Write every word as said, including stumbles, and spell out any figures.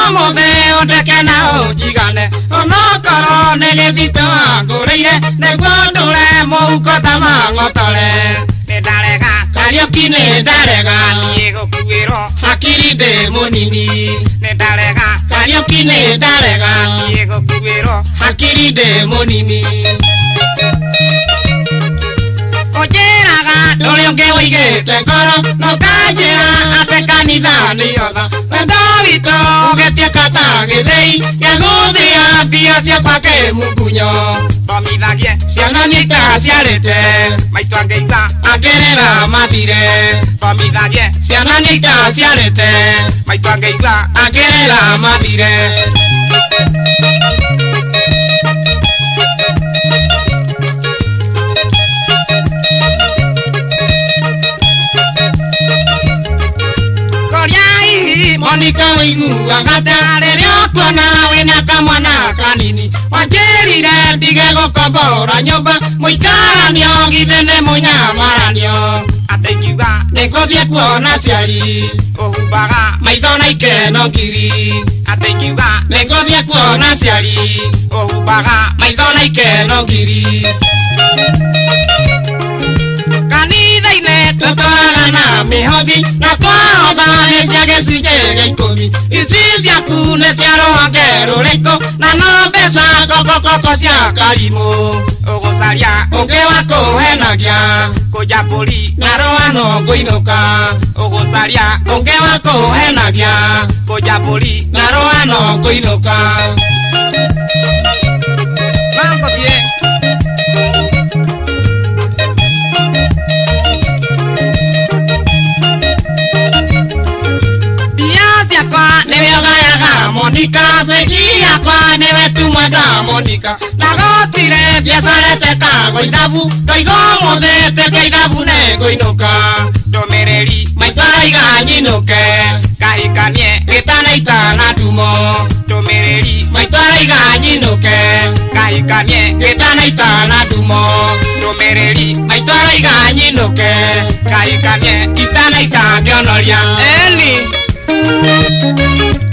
mutheo ndeke na ujigane ono koro negethito ngureire neguo ndure muhuko tamang'otore nindarega Kariuki nindarega niĩ gũkuĩrwo hakiri ndĩ mũnini nindarega Kariuki nindarega niĩ gũkuĩrwo hakiri ndĩ mũnini Ojeraga ndũrĩ ũngĩ ũigĩte ngoro no kanjĩra atĩ kanitha nĩ otha wendo witũ ũgĩtuĩka ta gĩthĩi gĩa gũthĩa mbia ciakwa kĩmugunyo thomithagie ciana nĩ itaciarĩte maitũ angĩigua angĩrĩra mathire thomithagie ciana nĩ itaciarĩte maitũ angĩigua angĩrĩra mathire Monica wĩiguaga ta rĩrĩa ũkuona wĩna kamwana kanini wanjĩrire ndige gũkombora nyũmba mũikaranio githĩ nĩ mũnyamaranio atĩ ingiuga nĩngũthiĩ kuona aciari ũhumbaga maitho na ikeno ngiri atĩ ingiuga nĩngũthiĩ kuona aciari ũhumbaga maitho na ikeno ngiri kanitha-inĩ tũtũraga na mĩhothi na twahotha nĩ cia gĩcunjĩ gĩa ikũmi ici ciaku nĩ cia rũhonge rũrĩkũ na no mbeca kokokoko cia karimũ ũgũcaria ũngĩ wa kũhenagia kũnja mbũri na rũhano ngũinũka ũgũcaria ũngĩ wa kũhenagia kũnja mbũri na rũhano ngũinũka Mangũthiĩ Monica begi yakwa newe tumada Monica nagotire biacarete kago ithabu ndoigo muthete kaithabu nego inuka ndomereri maitwara iga nyinuke kahikanie gitana itana ndumo ndomereri maitwara iga nyinuke kahikanie gitana itana ndumo ndomereri maitwara iga nyinuke kahikanie itana itangionoria eni